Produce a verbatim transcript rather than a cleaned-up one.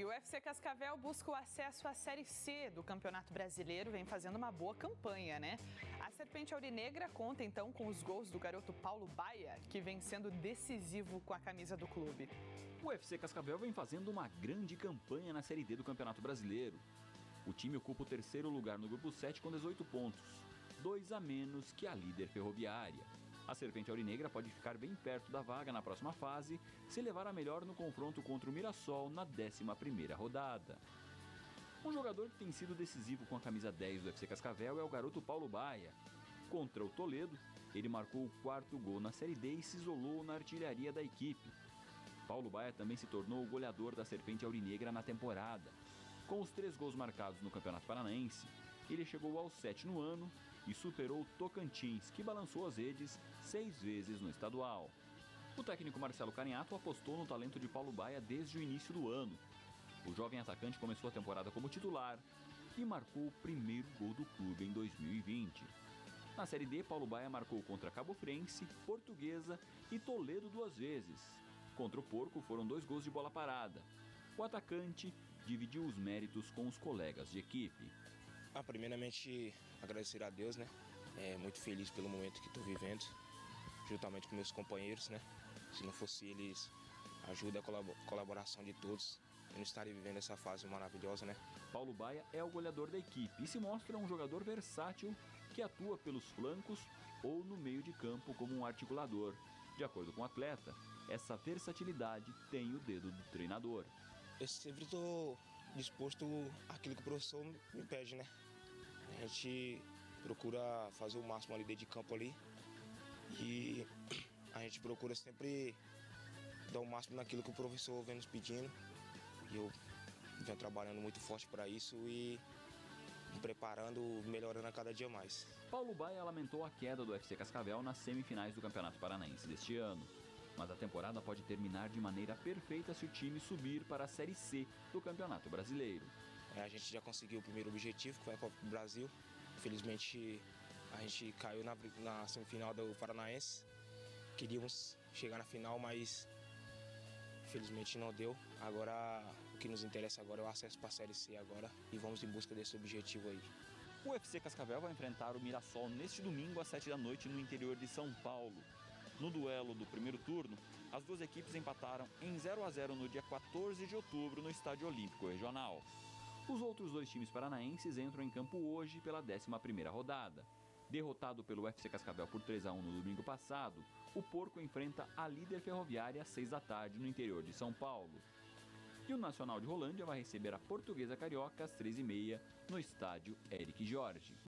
O F C Cascavel busca o acesso à Série C do Campeonato Brasileiro, vem fazendo uma boa campanha, né? A Serpente Aurinegra conta então com os gols do garoto Paulo Baia, que vem sendo decisivo com a camisa do clube. O F C Cascavel vem fazendo uma grande campanha na Série D do Campeonato Brasileiro. O time ocupa o terceiro lugar no grupo sete com dezoito pontos, dois a menos que a líder Ferroviária. A Serpente Aurinegra pode ficar bem perto da vaga na próxima fase se levar a melhor no confronto contra o Mirassol na décima primeira rodada. Um jogador que tem sido decisivo com a camisa dez do F C Cascavel é o garoto Paulo Baia. Contra o Toledo, ele marcou o quarto gol na Série D e se isolou na artilharia da equipe. Paulo Baia também se tornou o goleador da Serpente Aurinegra na temporada. Com os três gols marcados no Campeonato Paranaense, ele chegou ao sete no ano e superou o Tocantins, que balançou as redes seis vezes no estadual. O técnico Marcelo Caniato apostou no talento de Paulo Baia desde o início do ano. O jovem atacante começou a temporada como titular e marcou o primeiro gol do clube em dois mil e vinte. Na Série D, Paulo Baia marcou contra Cabo Frense, Portuguesa e Toledo duas vezes. Contra o Porco foram dois gols de bola parada. O atacante dividiu os méritos com os colegas de equipe. Ah, primeiramente, agradecer a Deus, né? É, muito feliz pelo momento que estou vivendo, juntamente com meus companheiros, né? Se não fosse eles, a ajuda, a colaboração de todos, eu não estaria vivendo essa fase maravilhosa, né? Paulo Baia é o goleador da equipe e se mostra um jogador versátil que atua pelos flancos ou no meio de campo como um articulador. De acordo com o atleta, essa versatilidade tem o dedo do treinador. Eu sempre estou disposto àquilo que o professor me pede, né? A gente procura fazer o máximo ali dentro de campo ali e a gente procura sempre dar o máximo naquilo que o professor vem nos pedindo. E eu venho trabalhando muito forte para isso e me preparando, melhorando a cada dia mais. Paulo Baia lamentou a queda do F C Cascavel nas semifinais do Campeonato Paranaense deste ano. Mas a temporada pode terminar de maneira perfeita se o time subir para a Série C do Campeonato Brasileiro. É, a gente já conseguiu o primeiro objetivo, que foi a Copa do Brasil. Infelizmente, a gente caiu na, na semifinal do Paranaense. Queríamos chegar na final, mas infelizmente não deu. Agora, o que nos interessa agora é o acesso para a Série C agora e vamos em busca desse objetivo aí. O F C Cascavel vai enfrentar o Mirassol neste domingo às sete da noite no interior de São Paulo. No duelo do primeiro turno, as duas equipes empataram em zero a zero no dia quatorze de outubro no Estádio Olímpico Regional. Os outros dois times paranaenses entram em campo hoje pela décima primeira rodada. Derrotado pelo F C Cascavel por três a um no domingo passado, o Porco enfrenta a líder Ferroviária às seis da tarde no interior de São Paulo. E o Nacional de Rolândia vai receber a Portuguesa Carioca às três e meia no Estádio Eric Jorge.